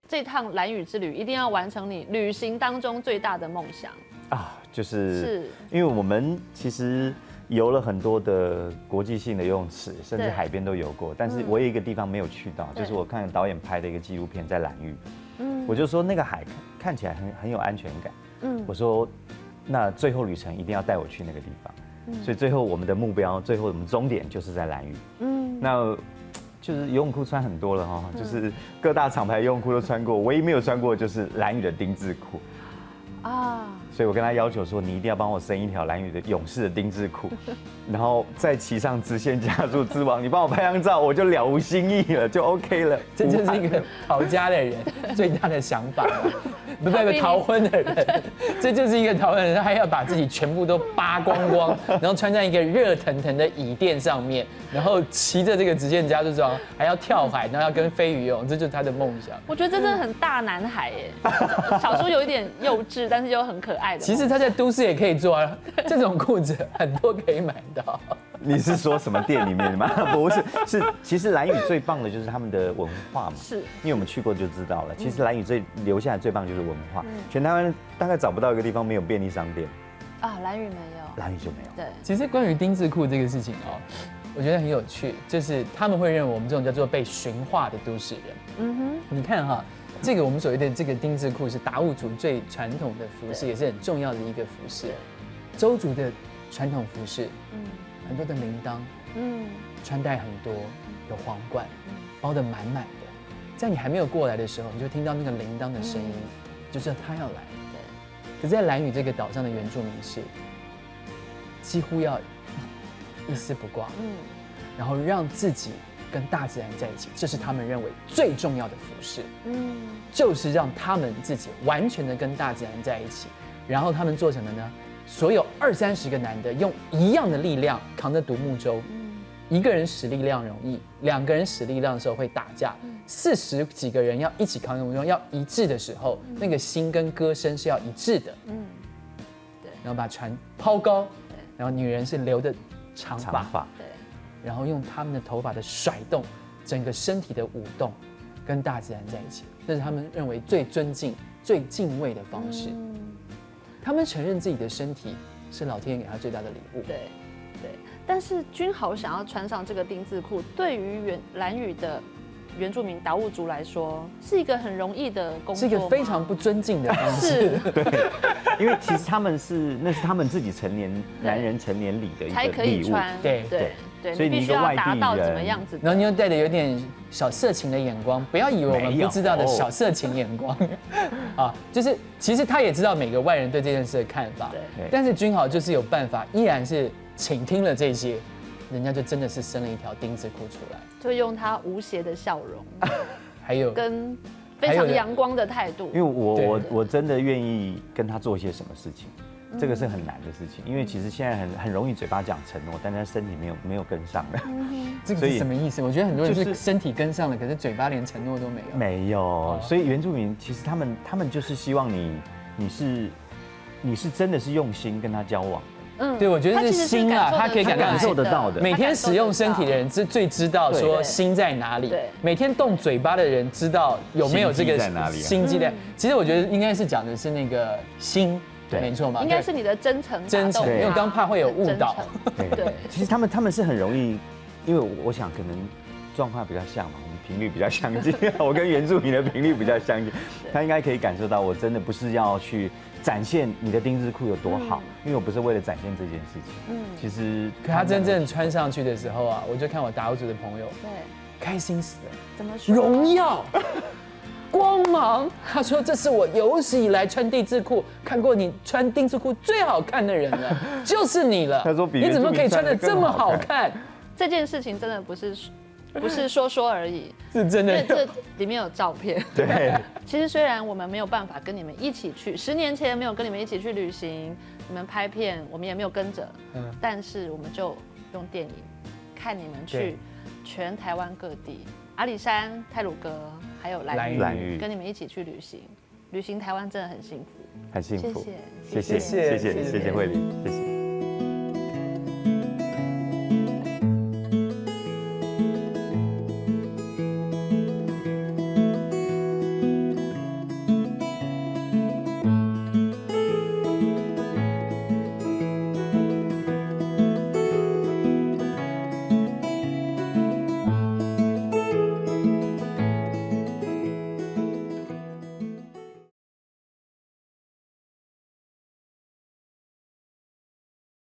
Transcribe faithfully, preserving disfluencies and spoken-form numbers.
这趟兰屿之旅一定要完成你旅行当中最大的梦想啊，就是是因为我们其实游了很多的国际性的游泳池，甚至海边都游过，但是我有一个地方没有去到，就是我看导演拍的一个纪录片在兰屿，嗯，我就说那个海看看起来很很有安全感，嗯，我说那最后旅程一定要带我去那个地方，嗯，所以最后我们的目标，最后我们终点就是在兰屿，嗯，那。就是游泳裤穿很多了哈，就是各大厂牌游泳裤都穿过，唯一没有穿过的就是兰屿的丁字裤啊。所以我跟他要求说，你一定要帮我生一条兰屿的勇士的丁字裤，然后再骑上直线加速之王，你帮我拍张照，我就了无新意了，就 OK 了。 这就是一个逃家的人最大的想法，不是一个逃婚的人，这就是一个逃婚的人，他还要把自己全部都扒光光，然后穿在一个热腾腾的椅垫上面，然后骑着这个直线加速之王，还要跳海，然后要跟飞鱼游泳，这就是他的梦想。 我觉得这真的很大男孩耶，小时候有一点幼稚，但是又很可爱。 其实他在都市也可以做啊，这种裤子很多可以买到。 你是说什么店里面的吗？不是，是其实兰屿最棒的就是他们的文化嘛， 是， 因为我们去过就知道了。其实兰屿最留下来最棒就是文化，全台湾大概找不到一个地方没有便利商店。 啊，兰屿没有， 兰屿就没有。 对， 其实关于丁字裤这个事情哦，我觉得很有趣，就是他们会认为我们这种叫做被驯化的都市人。嗯哼，你看哈。这个我们所谓的这个丁字裤是达悟族最传统的服饰，也是很重要的一个服饰。周族的传统服饰，嗯，很多的铃铛，嗯，穿戴很多，有皇冠，包得满满的。在你还没有过来的时候，你就听到那个铃铛的声音，就知道他要来。对。可是，在兰屿这个岛上的原住民是几乎要一丝不挂，嗯，然后让自己跟大自然在一起，这是他们认为最重要的服饰。嗯，就是让他们自己完全的跟大自然在一起。然后他们做成了呢，所有二三十个男的用一样的力量扛着独木舟，一个人使力量容易，两个人使力量的时候会打架，四十几个人要一起扛独木舟要一致的时候，那个心跟歌声是要一致的。嗯，对。然后把船抛高，然后女人是留的长发。然后用他们的头发的甩动，整个身体的舞动，跟大自然在一起，这是他们认为最尊敬、最敬畏的方式。嗯、他们承认自己的身体是老天爷给他最大的礼物。 对，对。但是君豪想要穿上这个丁字裤，对于原兰屿的原住民达悟族来说，是一个很容易的工作， 是一个非常不尊敬的方式。 对，因为其实他们是那是他们自己成年男人成年礼的一个礼物， 才可以穿。 对对。对， 所以你必须要达到怎么样子， 然后你又带着有点小色情的眼光，不要以为我们不知道的小色情眼光啊，就是其实他也知道每个外人对这件事的看法，对，但是君豪就是有办法，依然是倾听了这些，人家就真的是生了一条丁字裤出来， 就用他无邪的笑容， 还有跟非常阳光的态度， 因为我我我真的愿意跟他做些什么事情。这个是很难的事情，因为其实现在很很容易嘴巴讲承诺，但他身体没有没有跟上的。 这个是什么意思？我觉得很多人是身体跟上了，可是嘴巴连承诺都没有。 没有，所以原住民其实他们他们就是希望你你是你是真的是用心跟他交往。 嗯，对，我觉得是心啊，他可以感受得到的。每天使用身体的人是最知道说心在哪里。对，每天动嘴巴的人知道有没有这个心机在。其实我觉得应该是讲的是那个心。对，没错嘛， 应该是你的真诚， 真诚，因为我刚怕会有误导。 对，其实他们他们是很容易，因为我想可能状况比较像嘛，我们频率比较相近，我跟原住民的频率比较相近，他应该可以感受到我真的不是要去展现你的丁字裤有多好，因为我不是为了展现这件事情。嗯，其实可他真正穿上去的时候啊，我就看我达悟族的朋友，对，开心死了。 怎么说？ 荣耀。光芒，他说这是我有史以来穿丁字裤看过你穿丁字裤最好看的人了，就是你了。 他说比你怎么可以穿得这么好看？ 这件事情真的不是不是说说而已， 是真的。 这里面有照片。 对。 其实虽然我们没有办法跟你们一起去，十年前没有跟你们一起去旅行，你们拍片我们也没有跟着，嗯，但是我们就用电影看你们去全台湾各地。阿里山、太鲁阁，还有兰屿，跟你们一起去旅行，旅行台湾真的很幸福， 很幸福， 谢谢， 谢谢，谢谢，谢谢慧玲，谢谢。